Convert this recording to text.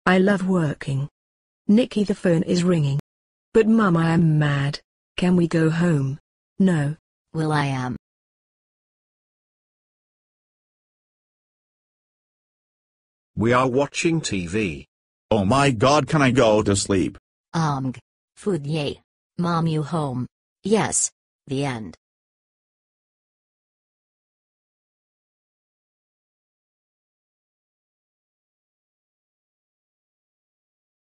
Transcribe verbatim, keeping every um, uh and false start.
I love working. Nikki, the phone is ringing. But Mum, I am mad. Can we go home? No. Will I am. We are watching T V. Oh my god, can I go to sleep? Omg. Food yay. Mom, you home? Yes. The end.